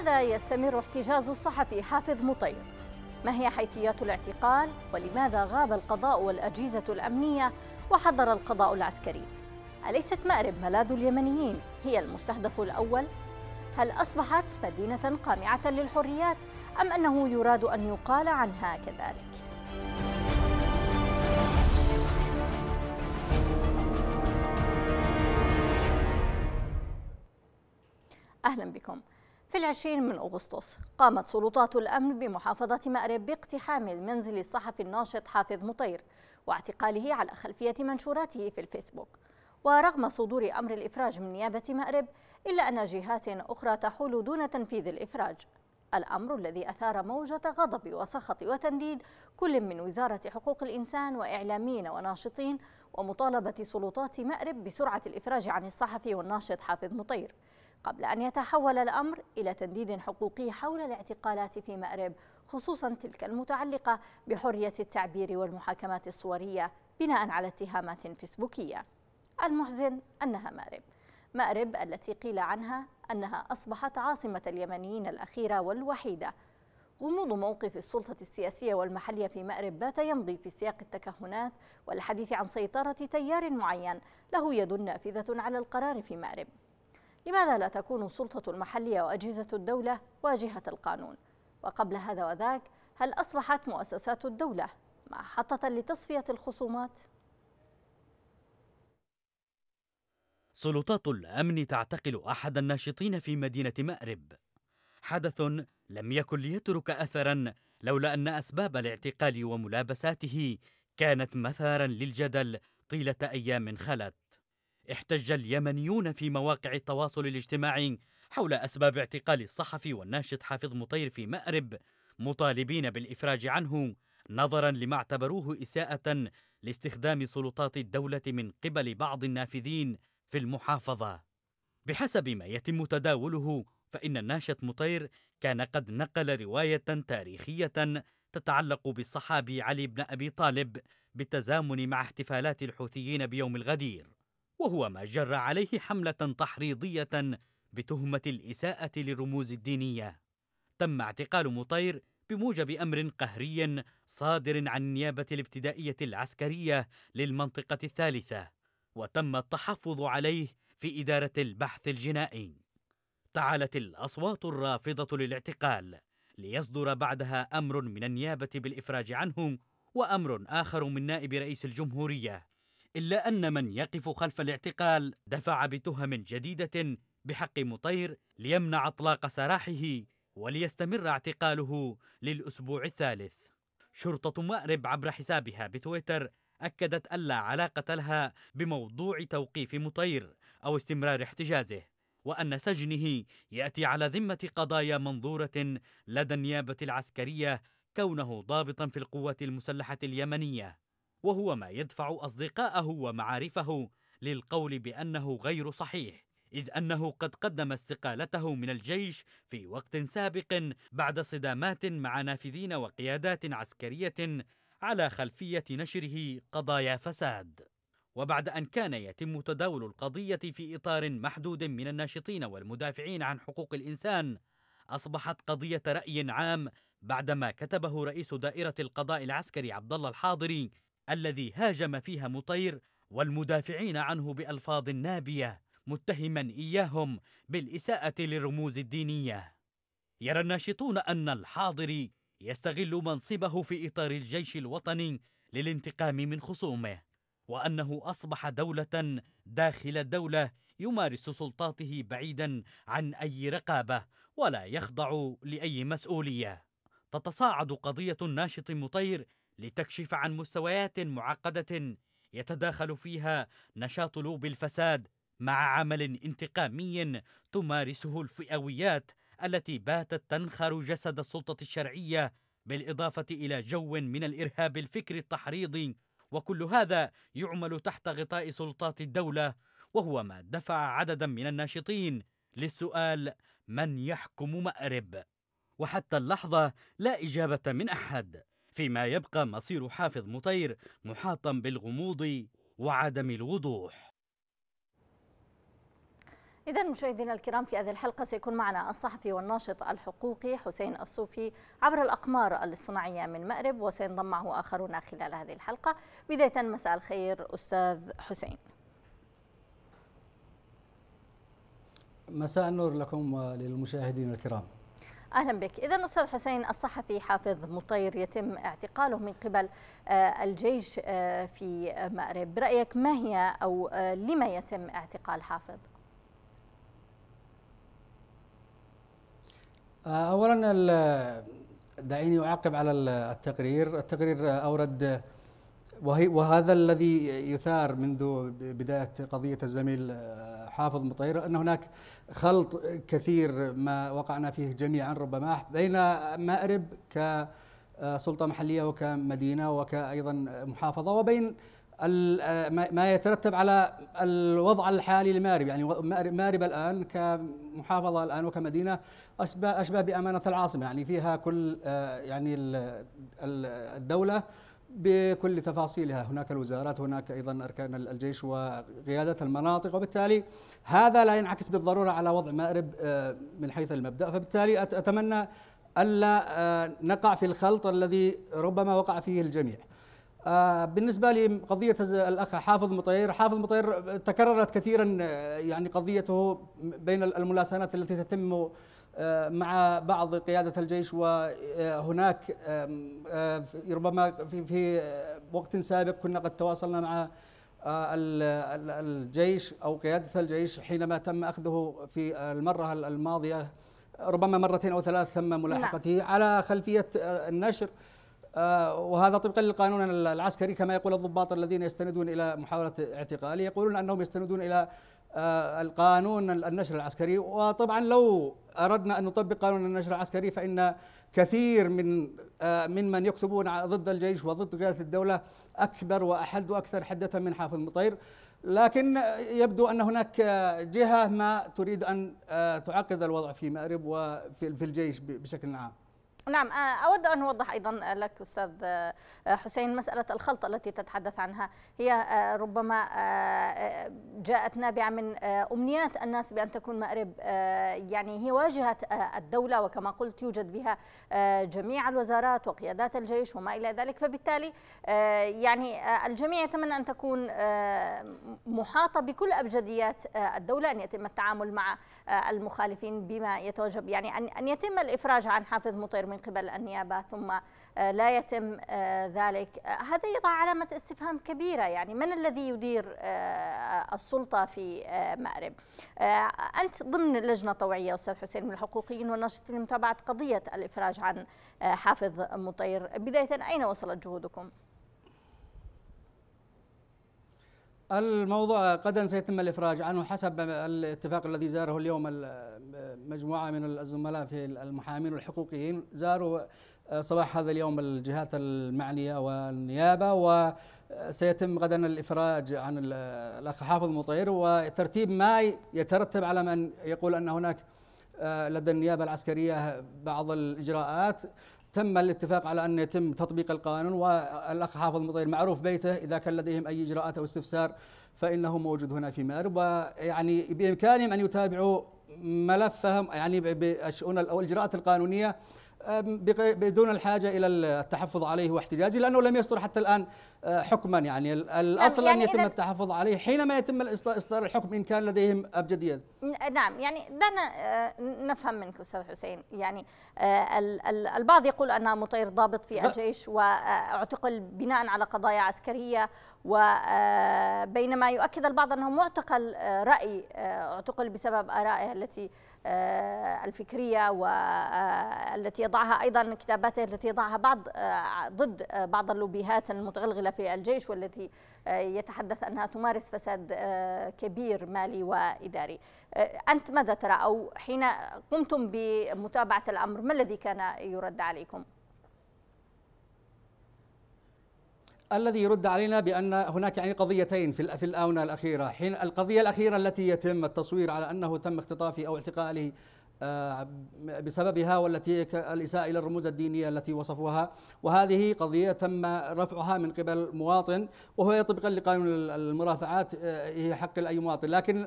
لماذا يستمر احتجاز الصحفي حافظ مطير؟ ما هي حيثيات الاعتقال؟ ولماذا غاب القضاء والأجهزة الأمنية وحضر القضاء العسكري؟ أليست مأرب ملاذ اليمنيين هي المستهدف الأول؟ هل أصبحت مدينة قامعة للحريات أم أنه يراد أن يقال عنها كذلك؟ أهلا بكم. في 20 من أغسطس قامت سلطات الأمن بمحافظة مأرب باقتحام منزل الصحفي الناشط حافظ مطير واعتقاله على خلفية منشوراته في الفيسبوك. ورغم صدور أمر الإفراج من نيابة مأرب إلا أن جهات أخرى تحول دون تنفيذ الإفراج، الأمر الذي أثار موجة غضب وسخط وتنديد كل من وزارة حقوق الإنسان وإعلاميين وناشطين ومطالبة سلطات مأرب بسرعة الإفراج عن الصحفي والناشط حافظ مطير، قبل أن يتحول الأمر إلى تنديد حقوقي حول الاعتقالات في مأرب، خصوصا تلك المتعلقة بحرية التعبير والمحاكمات الصورية بناء على اتهامات فيسبوكية. المحزن أنها مأرب التي قيل عنها أنها أصبحت عاصمة اليمنيين الأخيرة والوحيدة. غموض موقف السلطة السياسية والمحلية في مأرب بات يمضي في سياق التكهنات والحديث عن سيطرة تيار معين له يد نافذة على القرار في مأرب. لماذا لا تكون السلطة المحلية وأجهزة الدولة واجهة القانون؟ وقبل هذا وذاك، هل أصبحت مؤسسات الدولة محطة لتصفية الخصومات؟ سلطات الأمن تعتقل أحد الناشطين في مدينة مأرب، حدث لم يكن ليترك أثرا لولا أن أسباب الاعتقال وملابساته كانت مثارا للجدل طيلة أيام خلت. احتج اليمنيون في مواقع التواصل الاجتماعي حول أسباب اعتقال الصحفي والناشط حافظ مطير في مأرب، مطالبين بالإفراج عنه نظرا لما اعتبروه إساءة لاستخدام سلطات الدولة من قبل بعض النافذين في المحافظة. بحسب ما يتم تداوله، فإن الناشط مطير كان قد نقل رواية تاريخية تتعلق بالصحابي علي بن أبي طالب بالتزامن مع احتفالات الحوثيين بيوم الغدير، وهو ما جر عليه حملة تحريضية بتهمة الإساءة للرموز الدينية. تم اعتقال مطير بموجب أمر قهري صادر عن النيابة الابتدائية العسكرية للمنطقة الثالثة، وتم التحفظ عليه في إدارة البحث الجنائي. تعالت الأصوات الرافضة للاعتقال، ليصدر بعدها أمر من النيابة بالإفراج عنه وأمر آخر من نائب رئيس الجمهورية، إلا أن من يقف خلف الاعتقال دفع بتهم جديدة بحق مطير ليمنع إطلاق سراحه وليستمر اعتقاله للأسبوع الثالث. شرطة مأرب عبر حسابها بتويتر أكدت ألا علاقة لها بموضوع توقيف مطير أو استمرار احتجازه، وأن سجنه يأتي على ذمة قضايا منظورة لدى النيابة العسكرية كونه ضابطا في القوات المسلحة اليمنية، وهو ما يدفع أصدقاءه ومعارفه للقول بأنه غير صحيح، إذ أنه قد قدم استقالته من الجيش في وقت سابق بعد صدامات مع نافذين وقيادات عسكرية على خلفية نشره قضايا فساد. وبعد أن كان يتم تداول القضية في إطار محدود من الناشطين والمدافعين عن حقوق الإنسان، أصبحت قضية رأي عام بعدما كتبه رئيس دائرة القضاء العسكري عبد الله الحاضري، الذي هاجم فيها مطير والمدافعين عنه بألفاظ نابية، متهما إياهم بالإساءة للرموز الدينية. يرى الناشطون أن الحاضري يستغل منصبه في إطار الجيش الوطني للانتقام من خصومه، وأنه أصبح دولة داخل الدولة يمارس سلطاته بعيدا عن أي رقابة ولا يخضع لأي مسؤولية. تتصاعد قضية الناشط مطير لتكشف عن مستويات معقدة يتداخل فيها نشاط لوب الفساد مع عمل انتقامي تمارسه الفئويات التي باتت تنخر جسد السلطة الشرعية، بالإضافة إلى جو من الإرهاب الفكري التحريضي، وكل هذا يعمل تحت غطاء سلطات الدولة، وهو ما دفع عددا من الناشطين للسؤال: من يحكم مأرب؟ وحتى اللحظة لا إجابة من أحد، فيما يبقى مصير حافظ مطير محاطا بالغموض وعدم الوضوح. إذا مشاهدينا الكرام، في هذه الحلقة سيكون معنا الصحفي والناشط الحقوقي حسين الصوفي عبر الأقمار الاصطناعية من مأرب، وسينضم معه آخرون خلال هذه الحلقة. بداية مساء الخير أستاذ حسين. مساء النور لكم وللمشاهدين الكرام. أهلا بك. إذا أستاذ حسين، الصحفي حافظ مطير يتم اعتقاله من قبل الجيش في مأرب، برأيك ما هي أو لما يتم اعتقال حافظ؟ أولا دعيني أعقب على التقرير أورد، وهذا الذي يثار منذ بداية قضية الزميل حافظ مطير، أن هناك خلط كثير ما وقعنا فيه جميعا ربما بين مأرب كسلطة محلية وكمدينة وكأيضا محافظة، وبين ما يترتب على الوضع الحالي لمأرب. يعني مأرب الآن كمحافظة الآن وكمدينة أشبه بأمانة العاصمة، يعني فيها كل يعني الدولة بكل تفاصيلها، هناك الوزارات، هناك أيضا أركان الجيش وقيادة المناطق، وبالتالي هذا لا ينعكس بالضرورة على وضع مأرب من حيث المبدأ. فبالتالي أتمنى ألا نقع في الخلط الذي ربما وقع فيه الجميع. بالنسبة لقضية الأخ حافظ مطير تكررت كثيرا، يعني قضيته بين الملاسنات التي تتم مع بعض قيادة الجيش، وهناك ربما في وقت سابق كنا قد تواصلنا مع الجيش أو قيادة الجيش حينما تم أخذه في المرة الماضية ربما مرتين أو ثلاث، ثم ملاحقته على خلفية النشر، وهذا طبقا للقانون العسكري. كما يقول الضباط الذين يستندون إلى محاولة اعتقاله، يقولون أنهم يستندون إلى القانون النشر العسكري. وطبعا لو أردنا أن نطبق قانون النشر العسكري فإن كثير من يكتبون ضد الجيش وضد قيادة الدولة أكبر وأحد وأكثر حدة من حافظ مطير، لكن يبدو أن هناك جهة ما تريد أن تعقد الوضع في مأرب وفي الجيش بشكل عام. نعم، أود أن أوضح أيضا لك أستاذ حسين مسألة الخلط التي تتحدث عنها، هي ربما جاءت نابعة من أمنيات الناس بأن تكون مأرب يعني هي واجهة الدولة، وكما قلت يوجد بها جميع الوزارات وقيادات الجيش وما إلى ذلك، فبالتالي يعني الجميع يتمنى أن تكون محاطة بكل أبجديات الدولة، أن يتم التعامل مع المخالفين بما يتوجب، يعني أن يتم الإفراج عن حافظ مطير من قبل النيابة، ثم لا يتم ذلك. هذا يضع علامة استفهام كبيرة، يعني من الذي يدير السلطة في مأرب؟ أنت ضمن لجنة طوعية أستاذ حسين من الحقوقيين والناشطين لمتابعة قضية الإفراج عن حافظ مطير، بداية أين وصلت جهودكم؟ الموضوع غدا سيتم الإفراج عنه حسب الاتفاق الذي زاره اليوم مجموعة من الزملاء في المحامين والحقوقيين. زاروا صباح هذا اليوم الجهات المعنية والنيابة، وسيتم غدا الإفراج عن الأخ حافظ مطير، وترتيب ما يترتب على من يقول أن هناك لدى النيابة العسكرية بعض الإجراءات. تم الاتفاق على أن يتم تطبيق القانون، والأخ حافظ مطير معروف بيته، إذا كان لديهم أي إجراءات أو استفسار فإنه موجود هنا في مأرب، ويعني بإمكانهم أن يتابعوا ملفهم يعني بالشؤون أو الإجراءات القانونية بدون الحاجة إلى التحفظ عليه واحتجاجه، لأنه لم يصدر حتى الآن حكما. يعني الأصل أن يتم التحفظ عليه حينما يتم إصدار الحكم إن كان لديهم أبجديات. نعم، يعني دعنا نفهم منك أستاذ حسين، يعني البعض يقول أن مطير ضابط في الجيش واعتقل بناء على قضايا عسكرية، وبينما يؤكد البعض أنه معتقل رأي، اعتقل بسبب آرائه التي الفكرية والتي يضعها أيضا كتاباته التي يضعها ضد بعض اللوبيهات المتغلغلة في الجيش، والتي يتحدث أنها تمارس فساد كبير مالي وإداري. أنت ماذا ترى، أو حين قمتم بمتابعة الأمر ما الذي كان يرد عليكم؟ الذي يرد علينا بأن هناك يعني قضيتين في الآونة الأخيرة. حين القضية الأخيرة التي يتم التصوير على أنه تم اختطافه أو اعتقاله بسببها، والتي الإساءة إلى الرموز الدينية التي وصفوها، وهذه قضية تم رفعها من قبل مواطن، وهو طبقا لقانون المرافعات هي حق لأي مواطن. لكن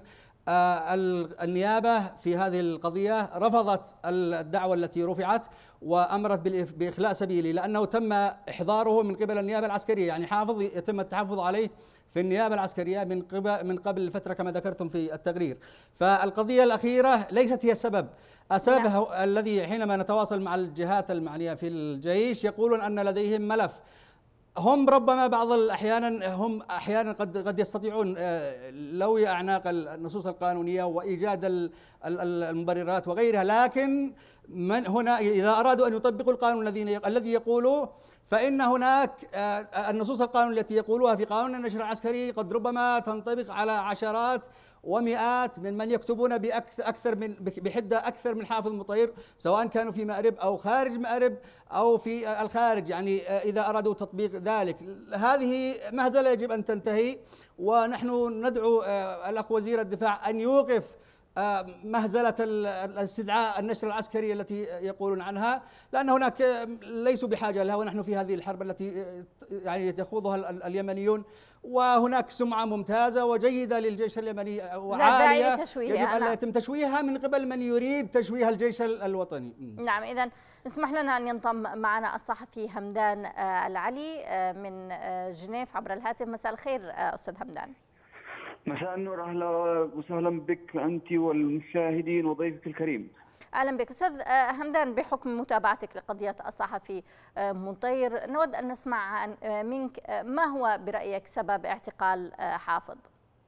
النيابة في هذه القضية رفضت الدعوة التي رفعت وأمرت بإخلاء سبيلي، لأنه تم إحضاره من قبل النيابة العسكرية، يعني حافظ يتم التحفظ عليه في النيابة العسكرية من قبل فترة كما ذكرتم في التقرير. فالقضية الأخيرة ليست هي السبب. السبب الذي حينما نتواصل مع الجهات المعنية في الجيش يقولون أن لديهم ملف. هم ربما بعض الأحيان هم أحيانا قد يستطيعون لوي أعناق النصوص القانونية وإيجاد المبررات وغيرها، لكن من هنا إذا أرادوا أن يطبقوا القانون الذي يقولوا، فإن هناك النصوص القانون التي يقولوها في قانون النشر العسكري قد ربما تنطبق على عشرات ومئات من يكتبون بحدة أكثر من حافظ مطير، سواء كانوا في مأرب أو خارج مأرب أو في الخارج، يعني إذا أرادوا تطبيق ذلك. هذه مهزلة يجب أن تنتهي، ونحن ندعو الأخ وزير الدفاع أن يوقف مهزلة الاستدعاء النشر العسكري التي يقولون عنها، لأن هناك ليسوا بحاجة لها، ونحن في هذه الحرب التي يعني يخوضها اليمنيون، وهناك سمعة ممتازة وجيدة للجيش اليمني وعالية يجب أن لا يتم تشويهها من قبل من يريد تشويه الجيش الوطني. نعم، إذن اسمح لنا أن ينضم معنا الصحفي همدان العلي من جنيف عبر الهاتف. مساء الخير أستاذ همدان. مساء النور، اهلا وسهلا بك انت والمشاهدين وضيفك الكريم. اهلا بك استاذ همدان. بحكم متابعتك لقضيه الصحفي مطير، نود ان نسمع منك ما هو برايك سبب اعتقال حافظ؟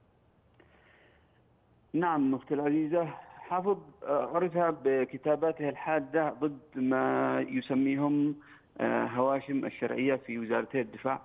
نعم اختي العزيزه، حافظ عرف بكتاباته الحاده ضد ما يسميهم هواشم الشرعيه في وزارتي الدفاع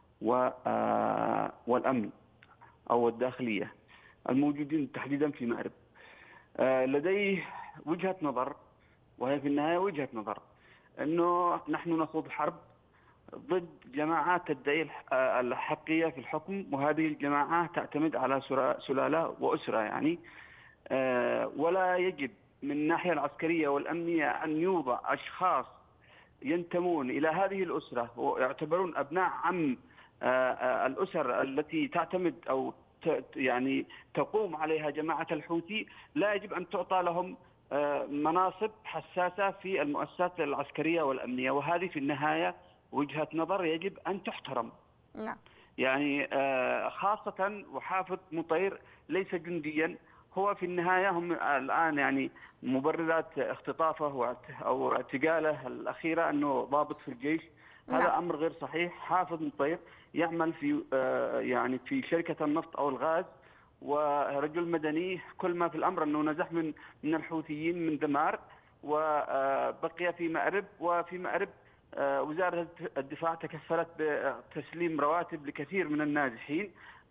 والامن أو الداخلية الموجودين تحديدا في مأرب. لديه وجهة نظر، وهي في النهاية وجهة نظر، أنه نحن نخوض حرب ضد جماعات تدعي الحقية في الحكم، وهذه الجماعات تعتمد على سلالة وأسرة يعني، ولا يجب من الناحية العسكرية والأمنية أن يوضع أشخاص ينتمون إلى هذه الأسرة ويعتبرون أبناء عم الأسر التي تعتمد أو يعني تقوم عليها جماعة الحوثي، لا يجب أن تعطى لهم مناصب حساسة في المؤسسات العسكرية والأمنية، وهذه في النهاية وجهة نظر يجب أن تحترم. نعم. يعني خاصة وحافظ مطير ليس جنديا، هو في النهاية هم الآن يعني مبررات اختطافه أو اعتقاله الأخيرة أنه ضابط في الجيش. هذا أمر غير صحيح. حافظ مطير يعمل في يعني في شركة النفط أو الغاز، ورجل مدني، كل ما في الأمر أنه نزح من الحوثيين من دمار وبقي في مأرب. وفي مأرب وزارة الدفاع تكفلت بتسليم رواتب لكثير من النازحين،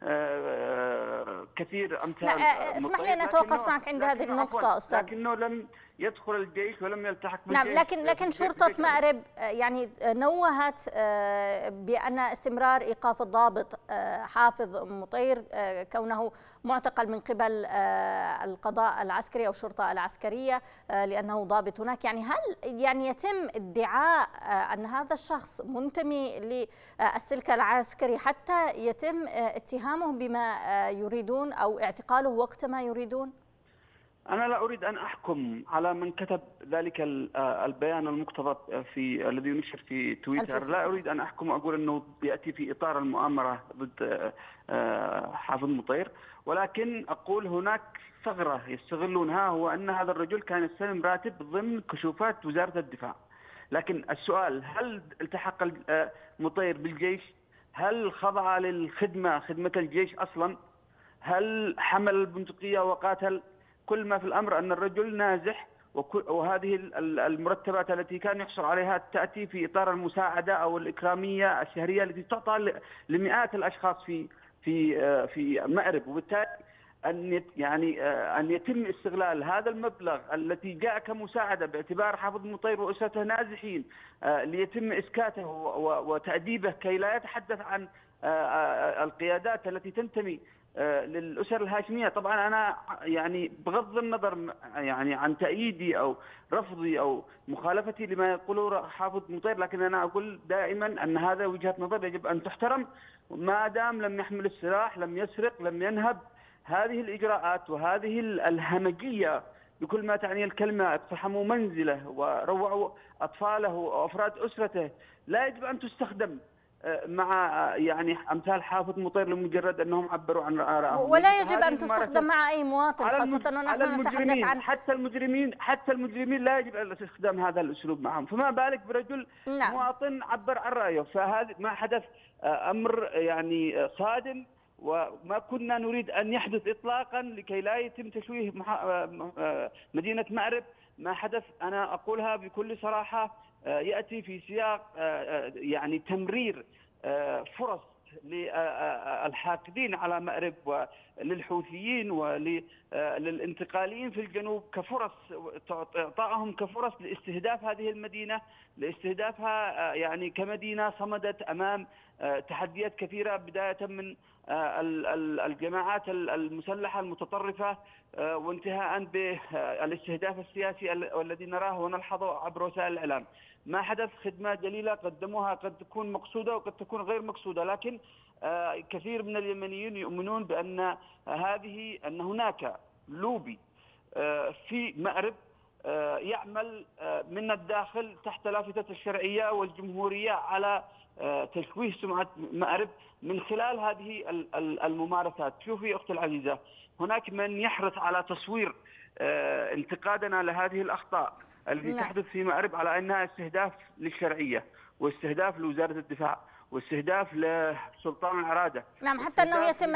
كثير أمثال. اسمح لي أن أتوقف معك عند هذه النقطة أستاذ. لكنه لم يدخل الجيش ولم يلتحق بالجيش. نعم، لكن شرطة مأرب يعني نوهت بأن استمرار إيقاف الضابط حافظ مطير كونه معتقل من قبل القضاء العسكري أو الشرطة العسكرية لأنه ضابط هناك، يعني هل يعني يتم ادعاء أن هذا الشخص منتمي للسلك العسكري حتى يتم اتهامه بما يريدون أو اعتقاله وقت ما يريدون؟ أنا لا أريد أن أحكم على من كتب ذلك البيان المقتضب الذي ينشر في تويتر. لا أريد أن أحكم وأقول أنه يأتي في إطار المؤامرة ضد حافظ مطير، ولكن أقول هناك ثغرة يستغلونها، هو أن هذا الرجل كان يستلم راتب ضمن كشوفات وزارة الدفاع. لكن السؤال، هل التحق مطير بالجيش؟ هل خضع خدمة الجيش أصلا؟ هل حمل البندقية وقاتل؟ كل ما في الأمر أن الرجل نازح، وهذه المرتبات التي كان يحصل عليها تأتي في إطار المساعدة أو الإكرامية الشهرية التي تعطى لمئات الأشخاص في مأرب، وبالتالي أن يتم استغلال هذا المبلغ الذي جاء كمساعدة باعتبار حافظ مطير وأسرته نازحين ليتم إسكاته وتأديبه كي لا يتحدث عن القيادات التي تنتمي للأسر الهاشمية. طبعا أنا يعني بغض النظر يعني عن تأييدي أو رفضي أو مخالفتي لما يقوله حافظ مطير، لكن أنا أقول دائما أن هذا وجهة نظر يجب أن تحترم، ما دام لم يحمل السلاح، لم يسرق، لم ينهب، هذه الإجراءات وهذه الهمجية بكل ما تعني الكلمة، اقتحموا منزله وروعوا أطفاله وأفراد أسرته، لا يجب أن تستخدم مع يعني أمثال حافظ مطير لمجرد أنهم عبروا عن آرائهم. ولا يجب أن تستخدم مع أي مواطن، خاصة ونحن نتحدث عن حتى المجرمين لا يجب أن استخدام هذا الأسلوب معهم، فما بالك برجل مواطن عبر عن رأيه. فهذا ما حدث أمر يعني صادم، وما كنا نريد أن يحدث إطلاقا لكي لا يتم تشويه مدينة مأرب. ما حدث أنا أقولها بكل صراحة يأتي في سياق يعني تمرير فرص للحاقدين على مأرب وللحوثيين وللانتقاليين في الجنوب كفرص، إعطائهم كفرص لاستهداف هذه المدينة، لاستهدافها يعني كمدينة صمدت أمام تحديات كثيرة، بداية من الجماعات المسلحة المتطرفة وانتهاء بالاستهداف السياسي والذي نراه ونلحظه عبر وسائل الإعلام. ما حدث خدمة جليلة قدموها قد تكون مقصودة وقد تكون غير مقصودة، لكن كثير من اليمنيين يؤمنون بأن أن هناك لوبي في مأرب يعمل من الداخل تحت لافتة الشرعية والجمهورية على تشويه سمعة مأرب من خلال هذه الممارسات. شوفي أختي العزيزة، هناك من يحرص على تصوير انتقادنا لهذه الأخطاء التي تحدث في مأرب على أنها استهداف للشرعية واستهداف لوزارة الدفاع واستهداف لسلطان العرادة. نعم، حتى أنه يتم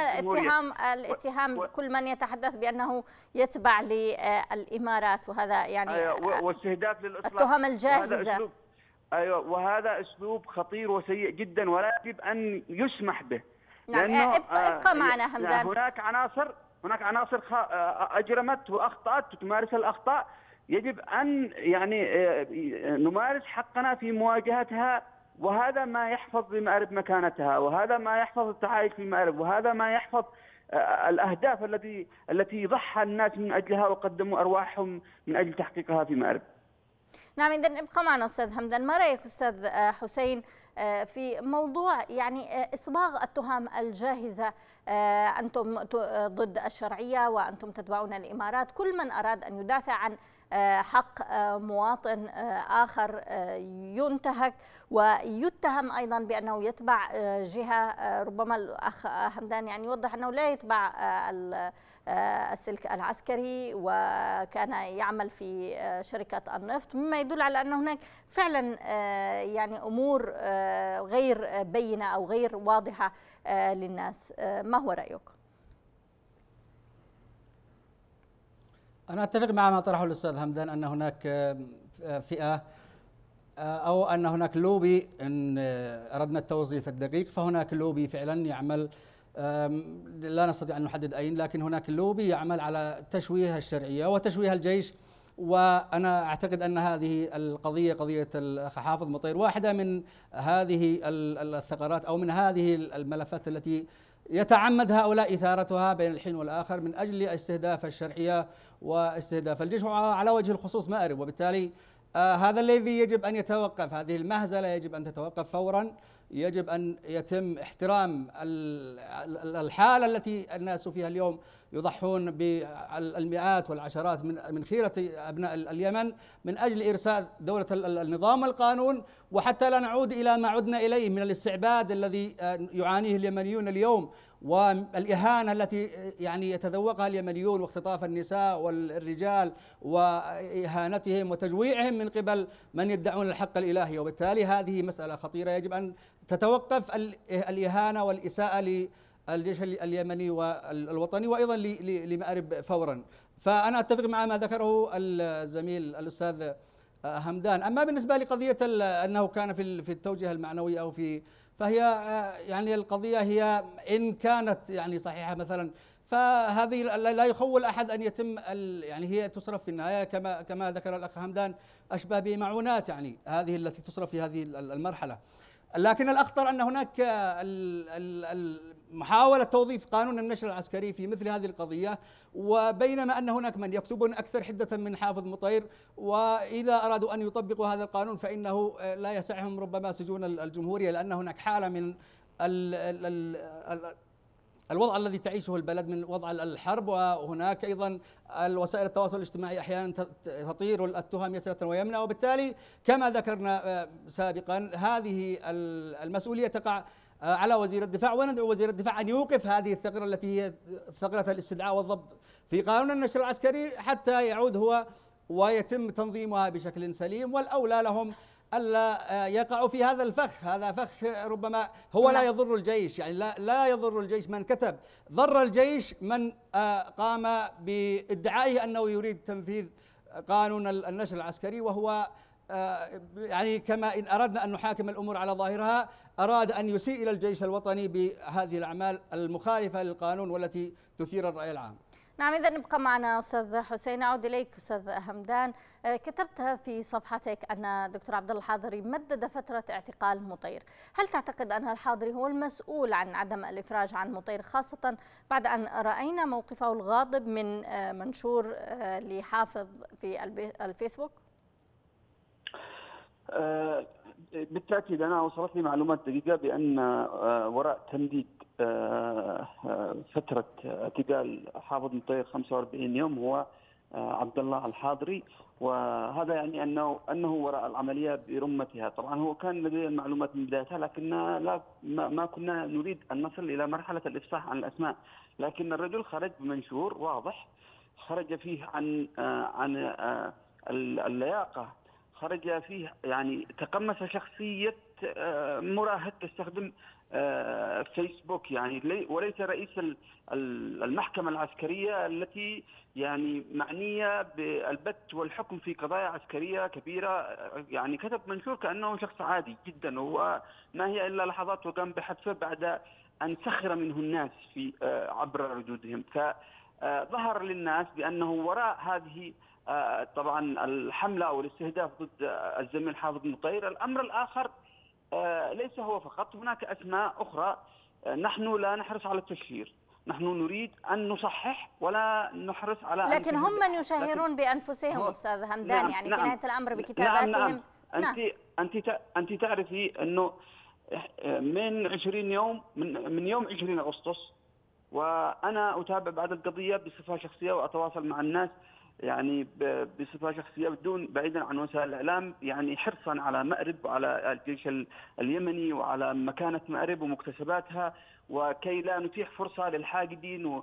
الاتهام كل من يتحدث بأنه يتبع للإمارات، وهذا يعني واستهداف للإطلاق، التهم الجاهزة. أيوة، وهذا أسلوب خطير وسيء جدا ولا يجب أن يسمح به. نعم، ابقى معنا همدان. هناك عناصر أجرمت وأخطأت وتمارس الأخطاء، يجب أن يعني نمارس حقنا في مواجهتها، وهذا ما يحفظ لمأرب مكانتها، وهذا ما يحفظ التعايش في مأرب، وهذا ما يحفظ الأهداف التي ضحى الناس من أجلها وقدموا أرواحهم من أجل تحقيقها في مأرب. نعم، إذن ابقى معنا أستاذ همدان. ما رأيك أستاذ حسين في موضوع يعني إصباغ التهم الجاهزة؟ أنتم ضد الشرعية وأنتم تتبعون الإمارات، كل من أراد أن يدافع عن حق مواطن آخر ينتهك ويتهم أيضا بأنه يتبع جهة. ربما الأخ همدان يعني يوضح أنه لا يتبع السلك العسكري وكان يعمل في شركة النفط، مما يدل على أن هناك فعلا يعني أمور غير بينة أو غير واضحة للناس. ما هو رأيك؟ أنا أتفق مع ما طرحه الأستاذ همدان أن هناك فئة أو أن هناك لوبي، إن أردنا التوظيف الدقيق فهناك لوبي فعلا يعمل، لا نستطيع أن نحدد أين، لكن هناك لوبي يعمل على تشويه الشرعية وتشويه الجيش. وأنا أعتقد أن هذه القضية، قضية الأخ حافظ مطير، واحدة من هذه الثغرات أو من هذه الملفات التي يتعمد هؤلاء إثارتها بين الحين والآخر من أجل استهداف الشرعية واستهداف الجيش على وجه الخصوص مأرب. وبالتالي هذا الذي يجب أن يتوقف، هذه المهزلة يجب أن تتوقف فورا. يجب أن يتم احترام الحالة التي الناس فيها اليوم، يضحون بالمئات والعشرات من خيرة أبناء اليمن من أجل إرساء دولة النظام والقانون، وحتى لا نعود إلى ما عدنا إليه من الاستعباد الذي يعانيه اليمنيون اليوم، والإهانة التي يعني يتذوقها اليمنيون، واختطاف النساء والرجال وإهانتهم وتجويعهم من قبل من يدعون الحق الإلهي. وبالتالي هذه مسألة خطيرة يجب أن تتوقف الإهانة والإساءة للجيش اليمني والوطني وأيضا لمأرب فورا. فأنا أتفق مع ما ذكره الزميل الأستاذ همدان. أما بالنسبة لقضية أنه كان في التوجيه المعنوي أو فهي يعني القضية هي إن كانت يعني صحيحة مثلا، فهذه لا يخول أحد أن يتم يعني هي تصرف في النهاية كما ذكر الأخ همدان أشبه بمعونات، يعني هذه التي تصرف في هذه المرحلة. لكن الأخطر أن هناك محاولة توظيف قانون النشر العسكري في مثل هذه القضية، وبينما أن هناك من يكتبون أكثر حدة من حافظ مطير، وإذا أرادوا أن يطبقوا هذا القانون فإنه لا يسعهم ربما سجون الجمهورية، لأن هناك حالة من الوضع الذي تعيشه البلد من وضع الحرب، وهناك أيضا وسائل التواصل الاجتماعي أحيانا تطير التهم يسرة ويمنى، وبالتالي كما ذكرنا سابقا هذه المسؤولية تقع على وزير الدفاع، وندعو وزير الدفاع أن يوقف هذه الثغرة التي هي ثغرة الاستدعاء والضبط في قانون النشر العسكري حتى يعود هو ويتم تنظيمها بشكل سليم، والأولى لهم ألا يقعوا في هذا الفخ. هذا فخ ربما هو لا يضر الجيش، يعني لا يضر الجيش من كتب، ضر الجيش من قام بادعائه أنه يريد تنفيذ قانون النشر العسكري، وهو يعني كما إن أردنا أن نحاكم الأمور على ظاهرها أراد أن يسيء إلى الجيش الوطني بهذه الأعمال المخالفة للقانون والتي تثير الرأي العام. نعم، إذا نبقى معنا أستاذ حسين. أعود إليك أستاذ همدان. كتبت في صفحتك أن دكتور عبد الله الحاضري مدد فترة اعتقال مطير، هل تعتقد أن الحاضري هو المسؤول عن عدم الإفراج عن مطير، خاصة بعد أن رأينا موقفه الغاضب من منشور لحافظ في الفيسبوك؟ بالتأكيد أنا وصلتني معلومات دقيقة بأن وراء تمديد فترة اعتقال حافظ مطير 45 يوم هو عبد الله الحاضري، وهذا يعني أنه وراء العملية برمتها. طبعا هو كان لديه المعلومات من بدايتها، لكن ما كنا نريد أن نصل إلى مرحلة الإفصاح عن الأسماء، لكن الرجل خرج بمنشور واضح خرج فيه عن اللياقة، خرج فيه يعني تقمص شخصية مراهق يستخدم فيسبوك، يعني وليس رئيس المحكمة العسكرية التي يعني معنية بالبت والحكم في قضايا عسكرية كبيرة. يعني كتب منشور كأنه شخص عادي جدا، وما هي إلا لحظات وقام بحذفه بعد أن سخر منه الناس في عبر ردودهم. فظهر للناس بأنه وراء هذه طبعا الحملة أو الاستهداف ضد الزميل حافظ مطير. الأمر الآخر ليس هو فقط، هناك أسماء أخرى. نحن لا نحرص على التشهير، نحن نريد أن نصحح ولا نحرص على لكن هم من يشهرون بأنفسهم أستاذ همدان. نعم، يعني في نهاية الأمر بكتاباتهم. نعم. أنت تعرفي أنه من 20 يوم من يوم 20 أغسطس وأنا أتابع بعد القضية بصفة شخصية وأتواصل مع الناس يعني بصفة شخصية بدون بعيدا عن وسائل الإعلام، يعني حرصا على مأرب وعلى الجيش اليمني وعلى مكانة مأرب ومكتسباتها، وكي لا نتيح فرصة للحاقدين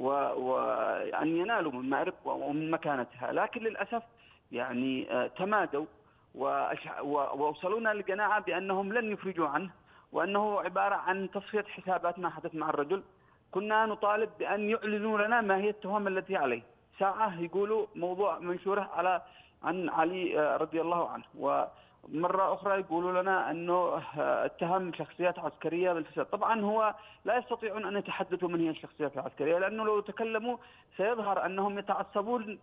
وأن ينالوا من مأرب ومن مكانتها. لكن للأسف يعني تمادوا ووصلونا للقناعة بأنهم لن يفرجوا عنه، وأنه عبارة عن تصفية حسابات ما حدث مع الرجل. كنا نطالب بأن يعلنوا لنا ما هي التهم التي عليه. ساعة يقولوا موضوع منشوره عن علي رضي الله عنه، ومرة أخرى يقولوا لنا أنه اتهم شخصيات عسكرية بالفساد. طبعا هو لا يستطيعون أن يتحدثوا من هي الشخصيات العسكرية، لأنه لو تكلموا سيظهر أنهم يتعصبون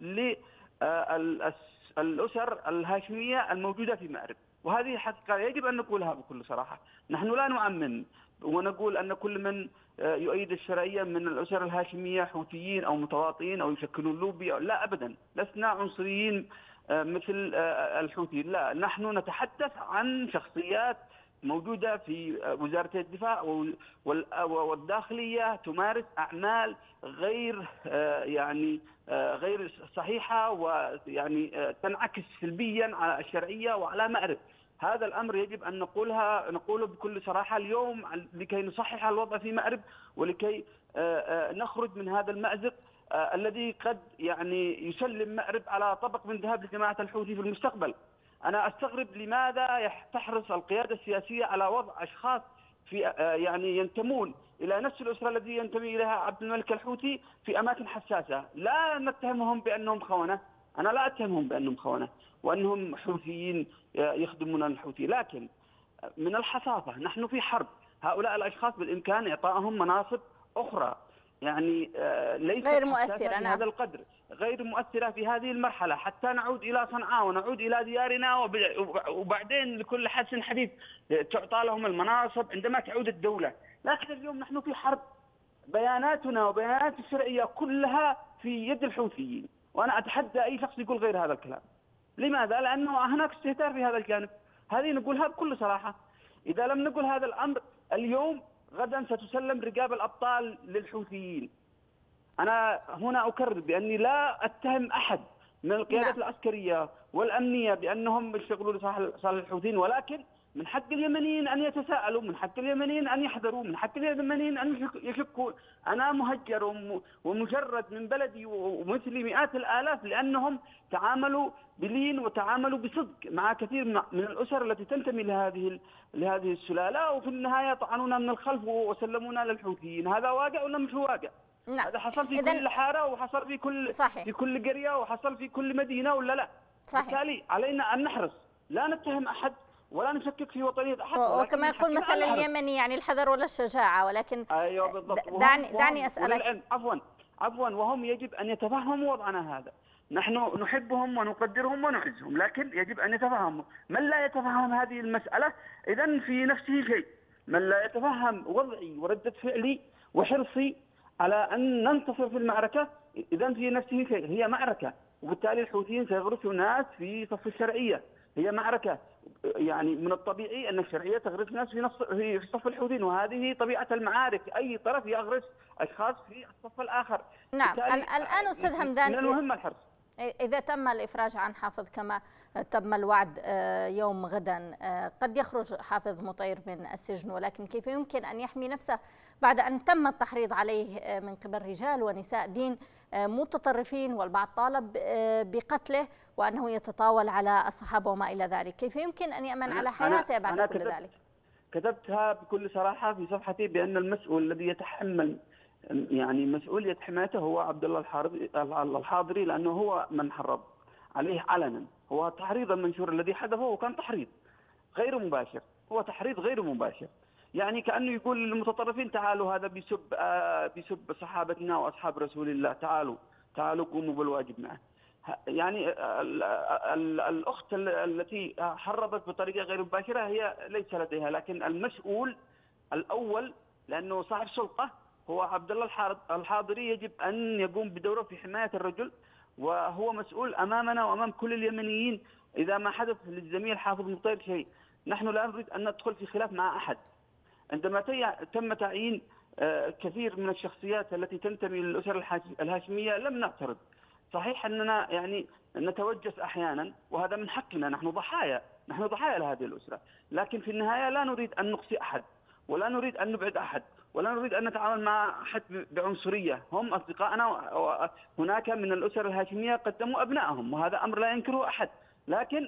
للأسر الهاشمية الموجودة في مأرب، وهذه حقيقة يجب أن نقولها بكل صراحة. نحن لا نعمم ونقول أن كل من يؤيد الشرعية من الأسر الهاشمية حوثيين أو متواطئين أو يشكلون لوبي، لا أبدا، لسنا عنصريين مثل الحوثيين، لا، نحن نتحدث عن شخصيات موجودة في وزارة الدفاع والداخلية تمارس أعمال غير يعني غير صحيحة، ويعني تنعكس سلبيا على الشرعية وعلى مأرب. هذا الأمر يجب أن نقوله بكل صراحة اليوم لكي نصحح الوضع في مأرب، ولكي نخرج من هذا المأزق الذي قد يعني يسلم مأرب على طبق من ذهب لجماعة الحوثي في المستقبل. أنا أستغرب لماذا تحرص القيادة السياسية على وضع أشخاص في يعني ينتمون إلى نفس الأسرة التي ينتمي إليها عبد الملك الحوثي في أماكن حساسة. لا نتهمهم بأنهم خونة، أنا لا أتهمهم بأنهم خونة وأنهم حوثيين يخدمون الحوثي، لكن من الحصافة نحن في حرب. هؤلاء الأشخاص بالإمكان إعطائهم مناصب أخرى يعني ليست غير مؤثرة في هذا القدر، غير مؤثرة في هذه المرحلة، حتى نعود إلى صنعاء ونعود إلى ديارنا، وبعدين لكل حدث حديث تعطى لهم المناصب عندما تعود الدولة. لكن اليوم نحن في حرب، بياناتنا وبيانات الشرعية كلها في يد الحوثيين، وأنا أتحدى أي شخص يقول غير هذا الكلام. لماذا؟ لأنه هناك استهتار في هذا الجانب، هذه نقولها بكل صراحة. إذا لم نقل هذا الأمر اليوم غدا ستسلم رقاب الأبطال للحوثيين. أنا هنا أكرر بأني لا أتهم أحد من القيادات العسكرية والأمنية بأنهم يشتغلوا لصالح الحوثيين، ولكن من حق اليمنيين أن يتساءلوا، من حق اليمنيين أن يحذروا، من حق اليمنيين أن يشكوا. أنا مهجر ومجرد من بلدي ومثلي مئات الآلاف لأنهم تعاملوا بلين وتعاملوا بصدق مع كثير من الأسر التي تنتمي لهذه السلالة، وفي النهاية طعنونا من الخلف وسلمونا للحوثيين. هذا واقع ولا مش واقع؟ نعم. هذا حصل في كل حارة وحصل في كل قرية وحصل في كل مدينة ولا لا؟ صحيح. بالتالي علينا أن نحرص لا نتهم أحد ولا نشكك في وطنية أحد. وكما يقول مثل اليمني يعني الحذر ولا الشجاعة، ولكن أيوة بالضبط. دعني أسألك. عفوا وهم يجب أن يتفهموا وضعنا هذا. نحن نحبهم ونقدرهم ونعزهم، لكن يجب أن يتفهموا. من لا يتفهم هذه المسألة إذن في نفسه شيء. من لا يتفهم وضعي وردة فعلي وحرصي على أن ننتصر في المعركة إذن في نفسه شيء. هي معركة، وبالتالي الحوثيين سيغرسوا ناس في صف الشرعية. هي معركة، يعني من الطبيعي أن الشرعية تغرس ناس في صف الحوثيين، وهذه طبيعة المعارك. أي طرف يغرس أشخاص في الصف الآخر. نعم. الآن أستاذ همدان، من المهم الحرص. إذا تم الإفراج عن حافظ كما تم الوعد يوم غدا، قد يخرج حافظ مطير من السجن، ولكن كيف يمكن أن يحمي نفسه بعد أن تم التحريض عليه من قبل رجال ونساء دين متطرفين، والبعض طالب بقتله وأنه يتطاول على الصحابة وما إلى ذلك؟ كيف يمكن أن يأمن على حياته بعد كل ذلك؟ كتبتها بكل صراحة في صفحتي بأن المسؤول الذي يتحمل يعني مسؤولية حمايته هو عبد الله الحاضري، لأنه هو من حرض عليه علنا. هو التحريض المنشور الذي حدث هو كان تحريض غير مباشر، هو تحريض غير مباشر. يعني كأنه يقول للمتطرفين تعالوا هذا بيسب صحابتنا وأصحاب رسول الله، تعالوا قوموا بالواجب معه. يعني الأخت التي حرضت بطريقة غير مباشرة هي ليس لديها، لكن المسؤول الأول لأنه صاحب سلطة هو عبد الله الحاضري يجب أن يقوم بدوره في حماية الرجل، وهو مسؤول أمامنا وأمام كل اليمنيين إذا ما حدث للزميل حافظ مطير شيء. نحن لا نريد أن ندخل في خلاف مع أحد. عندما تم تعيين كثير من الشخصيات التي تنتمي للأسر الهاشمية لم نعترض. صحيح أننا يعني نتوجس أحيانا وهذا من حقنا، نحن ضحايا لهذه الأسرة، لكن في النهاية لا نريد أن نقصي أحد ولا نريد أن نبعد أحد ولا نريد أن نتعامل مع أحد بعنصرية. هم أصدقائنا، هناك من الأسر الهاشمية قدموا أبنائهم وهذا أمر لا ينكره أحد، لكن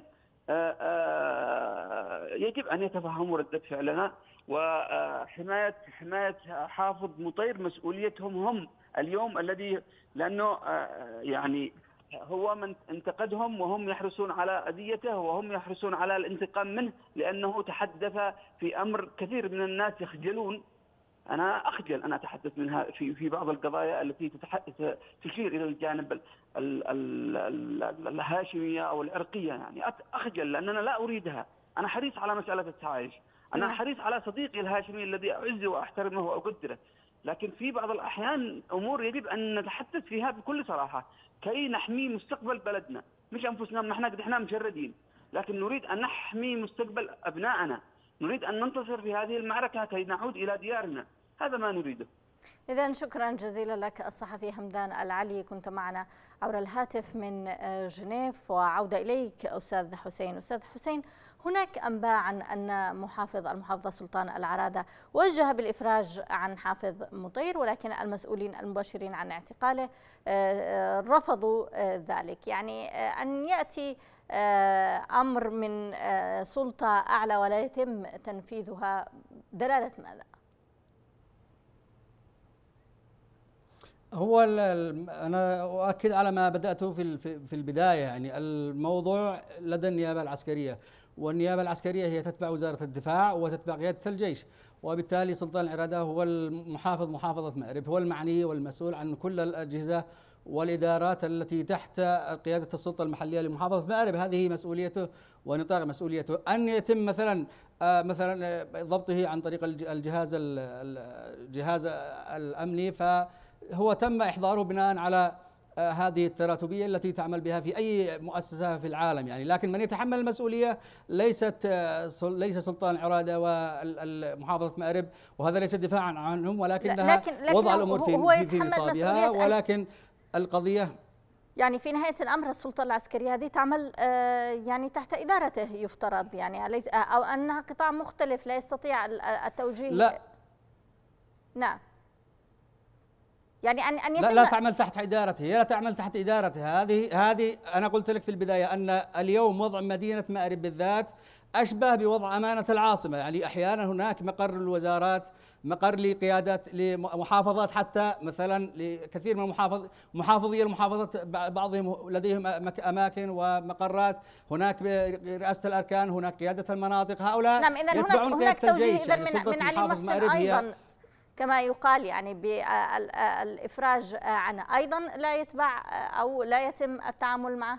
يجب أن يتفهموا ردة فعلنا، وحماية حافظ مطير مسؤوليتهم هم اليوم الذي، لأنه يعني هو من انتقدهم وهم يحرصون على أذيته وهم يحرصون على الانتقام منه، لأنه تحدث في أمر كثير من الناس يخجلون. أنا أخجل أن أتحدث منها في بعض القضايا التي تشير إلى الجانب الهاشمية أو العرقية، يعني أخجل لأننا لا أريدها. أنا حريص على مسألة التعايش، أنا حريص على صديقي الهاشمي الذي أعزه وأحترمه وأقدره، لكن في بعض الأحيان أمور يجب أن نتحدث فيها بكل صراحة كي نحمي مستقبل بلدنا، مش أنفسنا. نحن مجردين، لكن نريد أن نحمي مستقبل أبنائنا، نريد أن ننتصر في هذه المعركة كي نعود إلى ديارنا. هذا ما نريده. إذن شكرا جزيلا لك الصحفي همدان العلي، كنت معنا عبر الهاتف من جنيف. وعودة إليك أستاذ حسين. أستاذ حسين، هناك أنباء عن أن محافظ المحافظة سلطان العرادة وجه بالإفراج عن حافظ مطير، ولكن المسؤولين المباشرين عن اعتقاله رفضوا ذلك. يعني أن يأتي أمر من سلطة أعلى ولا يتم تنفيذها دلالة ماذا؟ هو أنا أؤكد على ما بدأته في البداية. يعني الموضوع لدى النيابة العسكرية، والنيابة العسكرية هي تتبع وزارة الدفاع وتتبع قيادة الجيش، وبالتالي سلطان العرادة هو المحافظ محافظة مأرب، هو المعني والمسؤول عن كل الأجهزة والإدارات التي تحت قيادة السلطة المحلية لمحافظة مأرب. هذه مسؤوليته ونطاق مسؤوليته. أن يتم مثلا ضبطه عن طريق الجهاز الأمني، فهو تم إحضاره بناء على هذه التراتبية التي تعمل بها في أي مؤسسة في العالم يعني. لكن من يتحمل المسؤولية ليس سلطان عرادة ومحافظة مأرب، وهذا ليس دفاعا عنهم، ولكنها وضع الأمور في نصابها. ولكن القضية يعني في نهاية الأمر السلطة العسكرية هذه تعمل يعني تحت إدارته يفترض، يعني أو أنها قطاع مختلف لا يستطيع التوجيه. لا نعم، يعني أن لا تعمل تحت إدارته، هي لا تعمل تحت إدارته. هذه أنا قلت لك في البداية أن اليوم وضع مدينة مأرب بالذات أشبه بوضع أمانة العاصمة. يعني أحيانا هناك مقر الوزارات، مقر لقيادات لمحافظات، حتى مثلا لكثير من محافظي المحافظات بعضهم لديهم أماكن ومقرات، هناك رئاسة الأركان، هناك قيادة المناطق. هؤلاء نعم، إذن هناك توجيه إذن من علي محسن أيضا كما يقال يعني بالإفراج عنه، أيضا لا يتبع أو لا يتم التعامل معه.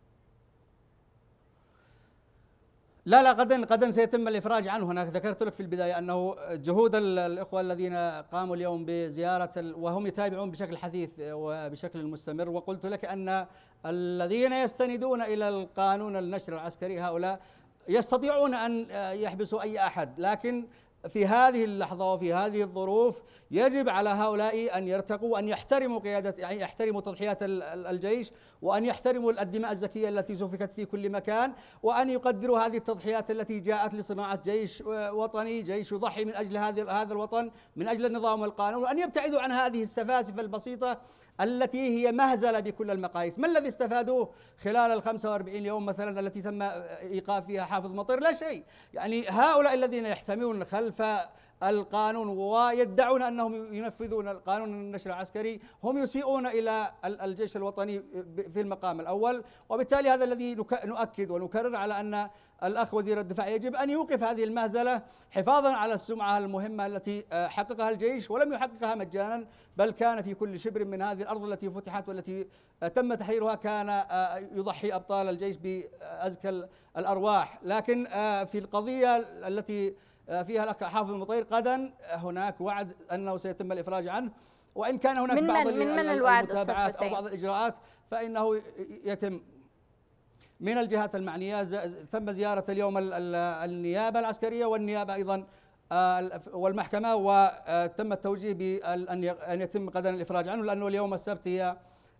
لا غدا سيتم الإفراج عنه. هناك ذكرت لك في البداية أنه جهود الإخوة الذين قاموا اليوم بزيارة وهم يتابعون بشكل حثيث وبشكل مستمر، وقلت لك أن الذين يستندون إلى القانون النشر العسكري هؤلاء يستطيعون أن يحبسوا أي أحد، لكن في هذه اللحظة وفي هذه الظروف يجب على هؤلاء أن يرتقوا وأن يحترموا قيادة، يعني يحترموا تضحيات الجيش، وأن يحترموا الدماء الزكية التي سفكت في كل مكان، وأن يقدروا هذه التضحيات التي جاءت لصناعة جيش وطني، جيش يضحي من أجل هذا الوطن، من أجل النظام والقانون، وأن يبتعدوا عن هذه السفاسف البسيطة التي هي مهزلة بكل المقاييس. ما الذي استفادوه خلال 45 يوم مثلا التي تم إيقاف فيها حافظ مطير؟ لا شيء. يعني هؤلاء الذين يحتمون خلف القانون ويدعون أنهم ينفذون القانون النشر العسكري هم يسيئون إلى الجيش الوطني في المقام الأول، وبالتالي هذا الذي نؤكد ونكرر على أن الأخ وزير الدفاع يجب أن يوقف هذه المهزلة حفاظا على السمعة المهمة التي حققها الجيش، ولم يحققها مجانا، بل كان في كل شبر من هذه الأرض التي فتحت والتي تم تحريرها كان يضحي أبطال الجيش بأزكى الأرواح. لكن في القضية التي فيها الأخ حافظ المطير غدا هناك وعد أنه سيتم الإفراج عنه، وإن كان هناك بعض المتابعات أو بعض الإجراءات فإنه يتم من الجهات المعنية. تم زيارة اليوم النيابة العسكرية والنيابة أيضا والمحكمة، وتم التوجيه بأن يتم غدا الإفراج عنه، لأنه اليوم السبت هي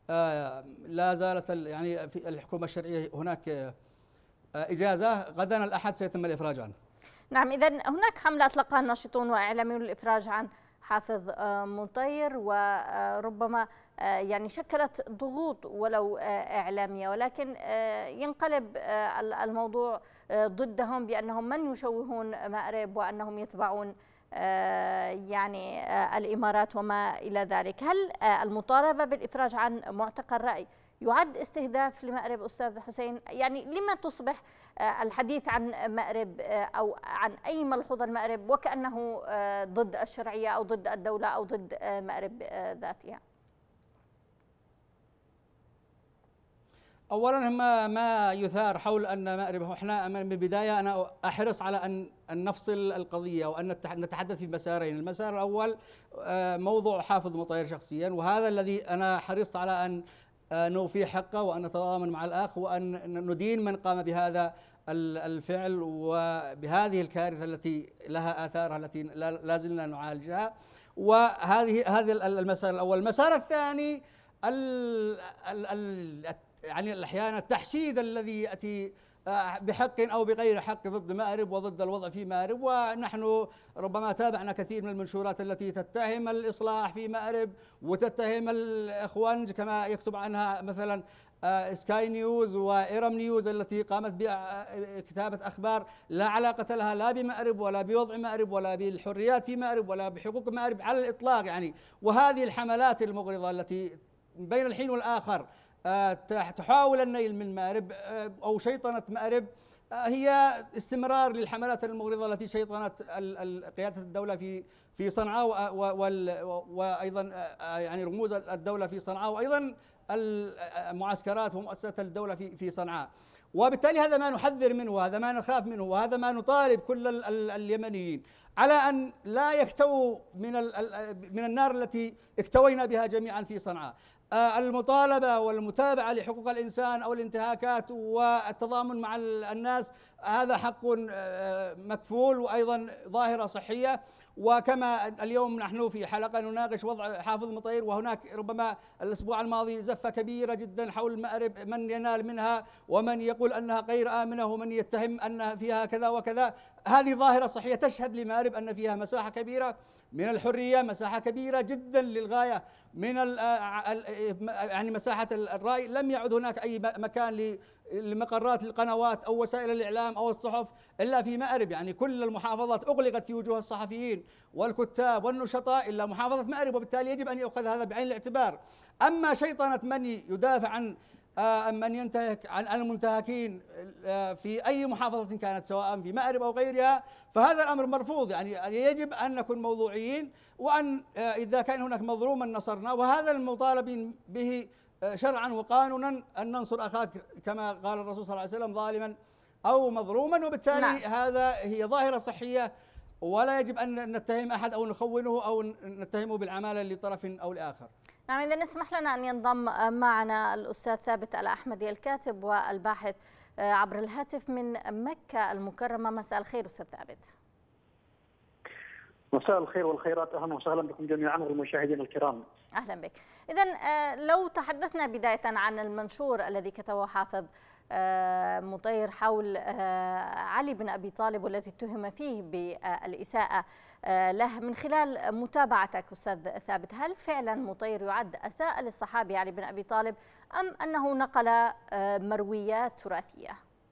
لا زالت يعني في الحكومة الشرعية هناك إجازة، غدا الأحد سيتم الإفراج عنه. نعم، إذن هناك حملة أطلقها الناشطون وإعلاميون الإفراج عن حافظ مطير، وربما يعني شكلت ضغوط ولو إعلامية، ولكن ينقلب الموضوع ضدهم بأنهم من يشوهون مأرب وأنهم يتبعون يعني الإمارات وما إلى ذلك. هل المطالبة بالإفراج عن معتقل رأي يعد استهداف لمأرب أستاذ حسين؟ يعني لما تصبح الحديث عن مأرب أو عن أي ملحوظة لمأرب وكأنه ضد الشرعية أو ضد الدولة أو ضد مأرب ذاتها؟ أولا ما يثار حول أن مأرب، احنا من البداية أنا أحرص على أن نفصل القضية وأن نتحدث في مسارين. المسار الأول موضوع حافظ مطير شخصيا، وهذا الذي أنا حرصت على أن نوفي حقه وأن نتضامن مع الأخ وأن ندين من قام بهذا الفعل وبهذه الكارثة التي لها آثارها التي لا زلنا نعالجها. هذا المسار الأول. المسار الثاني يعني أحيانا التحشيد الذي يأتي بحق أو بغير حق ضد مأرب وضد الوضع في مأرب، ونحن ربما تابعنا كثير من المنشورات التي تتهم الإصلاح في مأرب وتتهم الإخوان كما يكتب عنها مثلا سكاي نيوز وإيرم نيوز التي قامت بكتابة أخبار لا علاقة لها لا بمأرب ولا بوضع مأرب ولا بالحريات في مأرب ولا بحقوق مأرب على الإطلاق يعني. وهذه الحملات المغرضة التي بين الحين والآخر تحاول النيل من مأرب أو شيطنة مأرب هي استمرار للحملات المغرضة التي شيطنت قيادة الدولة في صنعاء وأيضا يعني رموز الدولة في صنعاء وأيضا المعسكرات ومؤسسات الدولة في صنعاء. وبالتالي هذا ما نحذر منه وهذا ما نخاف منه وهذا ما نطالب كل اليمنيين على أن لا يكتووا من النار التي اكتوينا بها جميعا في صنعاء. المطالبة والمتابعة لحقوق الإنسان أو الانتهاكات والتضامن مع الناس هذا حق مكفول، وأيضا ظاهرة صحية. وكما اليوم نحن في حلقة نناقش وضع حافظ مطير، وهناك ربما الأسبوع الماضي زفة كبيرة جدا حول مأرب، من ينال منها ومن يقول أنها غير آمنة ومن يتهم أنها فيها كذا وكذا. هذه ظاهرة صحية تشهد لمأرب أن فيها مساحة كبيرة من الحرية، مساحة كبيرة جدا للغاية من يعني مساحة الرأي. لم يعد هناك أي مكان لمقرات القنوات أو وسائل الإعلام أو الصحف إلا في مأرب. يعني كل المحافظات أغلقت في وجوه الصحفيين والكتاب والنشطاء إلا محافظة مأرب، وبالتالي يجب أن يؤخذ هذا بعين الاعتبار. أما شيطنة من يدافع عن من ينتهك عن المنتهكين في أي محافظة كانت سواء في مأرب أو غيرها، فهذا الأمر مرفوض. يعني يجب أن نكون موضوعيين، وأن إذا كان هناك مظلوما نصرنا، وهذا المطالبين به شرعا وقانونا، أن ننصر أخاك كما قال الرسول صلى الله عليه وسلم ظالما أو مظلوما. وبالتالي هذا هي ظاهرة صحية، ولا يجب أن نتهم أحد أو نخونه أو نتهمه بالعمالة لطرف أو لآخر. نعم، إذا نسمح لنا أن ينضم معنا الأستاذ ثابت الأحمدي الكاتب والباحث عبر الهاتف من مكة المكرمة. مساء الخير أستاذ ثابت. مساء الخير والخيرات، أهلا وسهلا بكم جميعا والمشاهدين الكرام. أهلا بك. إذا لو تحدثنا بداية عن المنشور الذي كتبه حافظ مطير حول علي بن أبي طالب والذي اتهم فيه بالإساءة له، من خلال متابعتك أستاذ ثابت، هل فعلا مطير يعد أساء للصحابي علي بن أبي طالب أم أنه نقل مرويات تراثية؟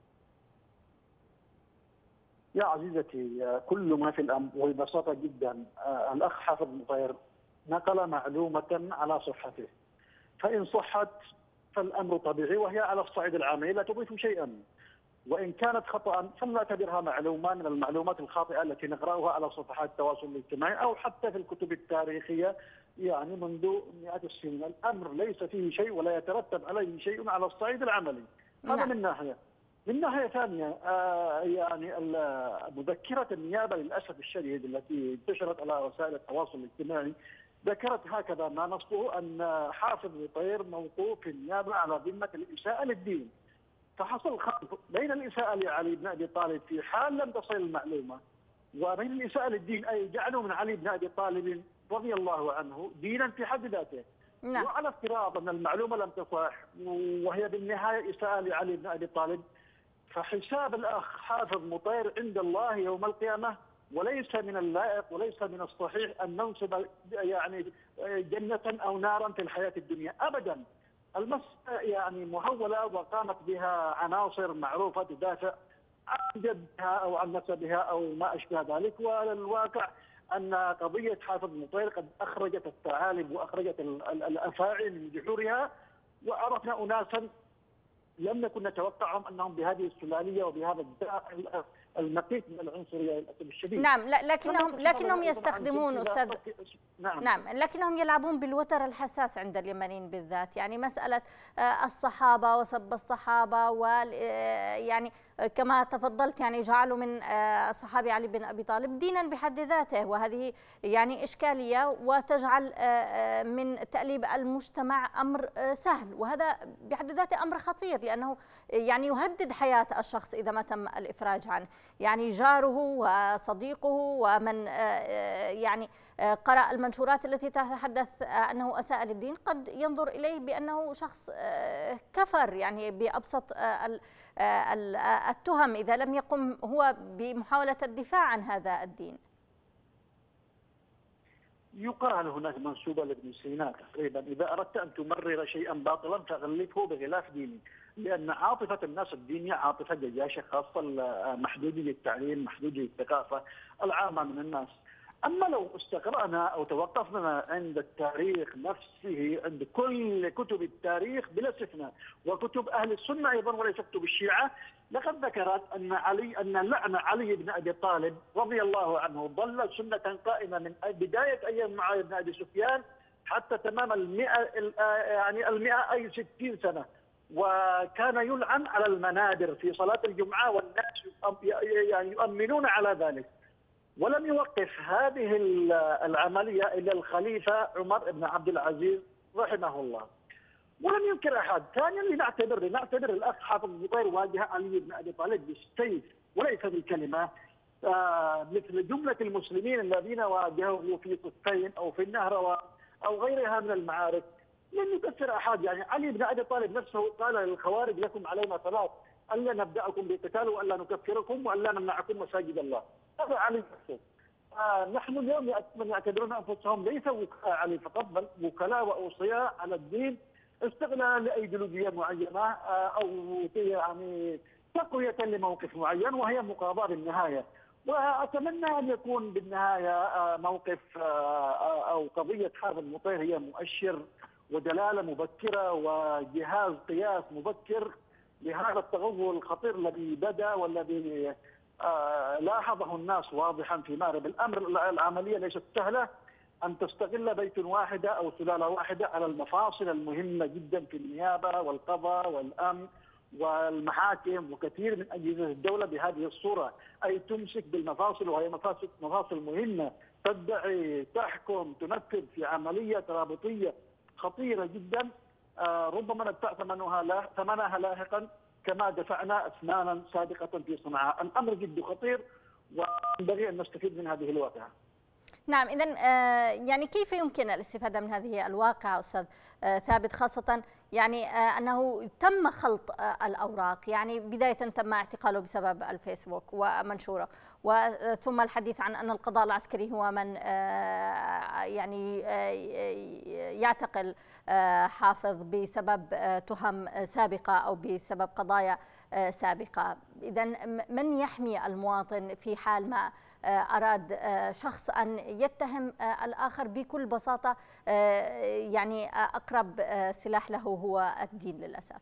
يا عزيزتي، كل ما في الأمر وببساطة جدا الأخ حافظ مطير نقل معلومة على صحته، فإن صحت فالأمر طبيعي وهي على الصعيد العامي لا تضيف شيئا، وإن كانت خطأ فلنعتبرها معلومة من المعلومات الخاطئة التي نقرأها على صفحات التواصل الاجتماعي أو حتى في الكتب التاريخية يعني منذ مئات السنين. الأمر ليس فيه شيء ولا يترتب عليه شيء على الصعيد العملي. هذا من ناحية. من ناحية ثانية يعني مذكرة النيابة للأسف الشديد التي انتشرت على وسائل التواصل الاجتماعي ذكرت هكذا ما نصبه أن حافظ مطير موقوف في النيابة على ذمة الإساءة للدين. فحصل خلط بين الإساءة لعلي بن أبي طالب في حال لم تصل المعلومة، وبين الإساءة للدين، أي جعلوا من علي بن أبي طالب رضي الله عنه دينا في حد ذاته. نعم. وعلى افتراض أن المعلومة لم تصح وهي بالنهاية إساءة لعلي بن أبي طالب، فحساب الأخ حافظ مطير عند الله يوم القيامة، وليس من اللائق وليس من الصحيح أن ننصب يعني جنة أو نارا في الحياة الدنيا أبدا. المسألة يعني مهولة وقامت بها عناصر معروفة تدافع عن جدها أو عن نسبها أو ما أشبه ذلك، والواقع أن قضية حافظ مطير قد أخرجت الثعالب وأخرجت الأفاعي من جحورها، وعرفنا أناسا لم نكن نتوقعهم أنهم بهذه السلالية وبهذا الداء المقيت من العنصرية للأسف الشديد. نعم، لكنهم يستخدمون أستاذ. نعم، لكنهم يلعبون بالوتر الحساس عند اليمنيين بالذات، يعني مسألة الصحابة وسب الصحابة، ويعني كما تفضلت يعني جعلوا من الصحابي علي بن أبي طالب دينا بحد ذاته، وهذه يعني إشكالية وتجعل من تأليب المجتمع أمر سهل، وهذا بحد ذاته أمر خطير لأنه يعني يهدد حياة الشخص إذا ما تم الإفراج عنه. يعني جاره وصديقه ومن يعني قرأ المنشورات التي تتحدث أنه أساء للدين قد ينظر إليه بأنه شخص كفر، يعني بأبسط التهم إذا لم يقم هو بمحاولة الدفاع عن هذا الدين. يقال هناك منسوبة لابن سينا تقريبا: إذا أردت أن تمرر شيئا باطلا فغلفه بغلاف ديني، لأن عاطفة الناس الدينية عاطفة جياشة، خاصة محدودية التعليم، محدودية الثقافة العامة من الناس. أما لو استقرأنا أو توقفنا عند التاريخ نفسه، عند كل كتب التاريخ بلا استثناء وكتب أهل السنة أيضا وليس كتب الشيعة، لقد ذكرت أن لعن علي بن أبي طالب رضي الله عنه ظل سنة قائمة من بداية أيام معاوية بن أبي سفيان حتى تمام 100 أي 60 سنة، وكان يلعن على المنابر في صلاة الجمعة والناس يعني يؤمنون على ذلك. ولم يوقف هذه العملية إلا الخليفة عمر بن عبد العزيز رحمه الله، ولم ينكر أحد. ثانيا لنعتبر الأخ حافظ المطير واجه علي بن أبي طالب بالسيف وليس بالكلمة، مثل جملة المسلمين الذين واجهوه في صفين أو في النهروان أو غيرها من المعارك. لم يكفر أحد. يعني علي بن أبي طالب نفسه قال للخوارج: لكم علينا ثلاث، ألا نبدأكم بالقتال وألا نكفركم وألا نمنعكم مساجد الله. هذا علي نفسه. نحن اليوم من يعتبرون أنفسهم ليس وكلاء علي فقط، بل وكلاء وأوصياء على الدين، استغلال لأيديولوجية معينة أو يعني تقوية لموقف معين، وهي مقاضاة بالنهاية. وأتمنى أن يكون بالنهاية موقف أو قضية حافظ المطير هي مؤشر ودلالة مبكرة وجهاز قياس مبكر لهذا التغول الخطير الذي بدا والذي لاحظه الناس واضحا في مأرب. العملية ليست سهلة أن تستغل بيت واحدة أو سلالة واحدة على المفاصل المهمة جدا في النيابة والقضاء والأمن والمحاكم وكثير من أجهزة الدولة بهذه الصورة، أي تمسك بالمفاصل، وهي مفاصل مهمة، تدعي، تحكم، تنفذ في عملية ترابطية خطيرة جدا، ربما ندفع ثمنها لاحقا كما دفعنا أثمانا سابقة في صنعاء. الأمر جد خطير وينبغي أن نستفيد من هذه الواقعة. نعم، إذن يعني كيف يمكن الاستفادة من هذه الواقعة أستاذ ثابت، خاصة يعني أنه تم خلط الأوراق، يعني بداية تم اعتقاله بسبب الفيسبوك ومنشوره، وثم الحديث عن أن القضاء العسكري هو من يعني يعتقل حافظ بسبب تهم سابقة أو بسبب قضايا سابقة. إذن من يحمي المواطن في حال ما أراد شخص أن يتهم الآخر بكل بساطة؟ يعني أقرب سلاح له هو الدين للأسف.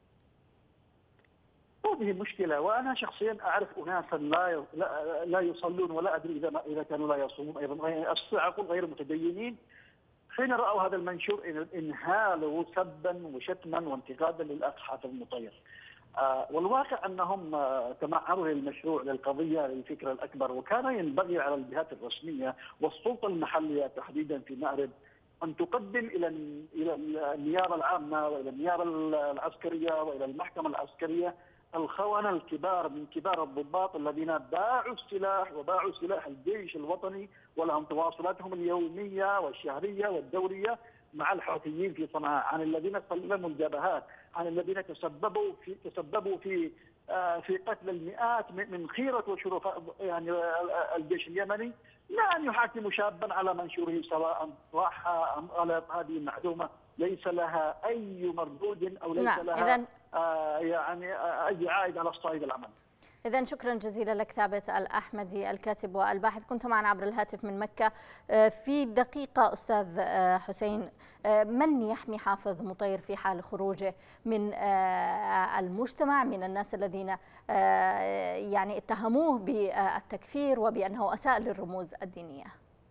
هذه مشكلة، وأنا شخصيا أعرف أناسا لا يصلون، ولا أدري إذا كانوا لا يصومون أيضا، أستطيع أقول غير متدينين، حين رأوا هذا المنشور انهالوا سبا وشتما وانتقادا للأخ حافظ المطير. والواقع أنهم تمعروا للمشروع للقضية للفكرة الأكبر، وكان ينبغي على الجهات الرسمية والسلطة المحلية تحديدا في مأرب أن تقدم إلى النيابة العامة وإلى النيابة العسكرية وإلى المحكمة العسكرية الخونة الكبار من كبار الضباط الذين باعوا السلاح وباعوا سلاح الجيش الوطني، ولهم تواصلاتهم اليومية والشهرية والدورية مع الحوثيين في صنعاء، عن الذين سلموا الجبهات، عن الذين تسببوا في قتل المئات من خيرة وشرفاء يعني الجيش اليمني. لا أن يحاكموا شابا على منشوره سواء صح أم غلط، هذه معلومة ليس لها أي مردود أو ليس لها يعني أي عائد على الصعيد العملي. إذن شكرا جزيلا لك ثابت الأحمدي الكاتب والباحث، كنت معنا عبر الهاتف من مكة. في دقيقة أستاذ حسين، من يحمي حافظ مطير في حال خروجه من المجتمع، من الناس الذين يعني اتهموه بالتكفير وبأنه أساء للرموز الدينية؟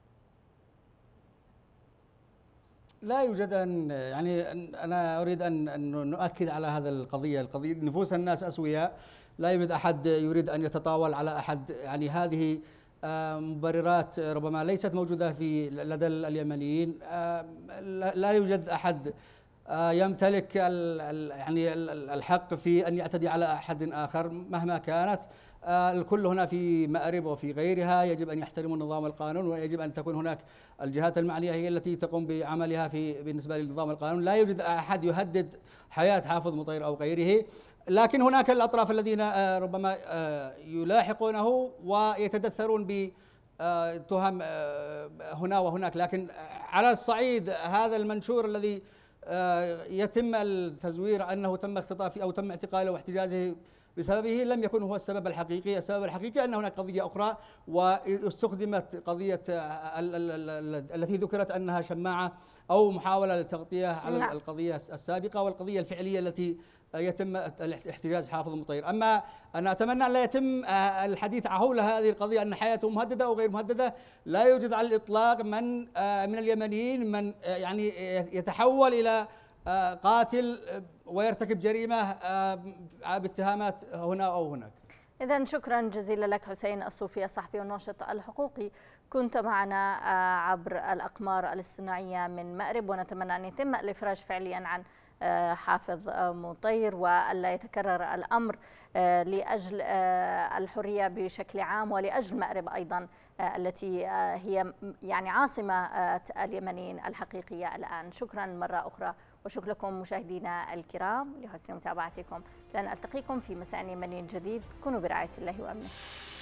لا يوجد يعني أنا أريد أن نؤكد على هذا القضية نفوس الناس أسوياء، لا يوجد أحد يريد أن يتطاول على أحد. يعني هذه مبررات ربما ليست موجودة لدى اليمنيين. لا يوجد أحد يمتلك يعني الحق في أن يعتدي على أحد آخر مهما كانت. الكل هنا في مأرب وفي غيرها يجب أن يحترموا النظام والقانون، ويجب أن تكون هناك الجهات المعنية هي التي تقوم بعملها بالنسبة للنظام والقانون. لا يوجد أحد يهدد حياة حافظ مطير أو غيره، لكن هناك الأطراف الذين ربما يلاحقونه ويتدثرون بتهم هنا وهناك. لكن على الصعيد هذا المنشور الذي يتم التزوير أنه تم اختطافه أو تم اعتقاله واحتجازه بسببه لم يكن هو السبب الحقيقي. السبب الحقيقي أن هناك قضية أخرى، واستخدمت قضية التي ذكرت أنها شماعة أو محاولة للتغطية على القضية السابقة والقضية الفعلية التي يتم احتجاز حافظ مطير. أما أنا أتمنى أن لا يتم الحديث حول هذه القضية أن حياته مهددة أو غير مهددة. لا يوجد على الإطلاق من اليمنيين من يعني يتحول إلى قاتل ويرتكب جريمة باتهامات هنا أو هناك. إذن شكرا جزيلا لك حسين الصوفي الصحفي والناشط الحقوقي، كنت معنا عبر الأقمار الاصطناعية من مأرب، ونتمنى أن يتم الإفراج فعليا عن حافظ مطير وألا يتكرر الأمر لأجل الحرية بشكل عام ولأجل مأرب أيضا التي هي يعني عاصمة اليمنيين الحقيقية الآن. شكرا مرة أخرى، وشكرا لكم مشاهدينا الكرام لحسن متابعتكم. لن ألتقيكم في مساء يمني جديد، كونوا برعاية الله وأمنه.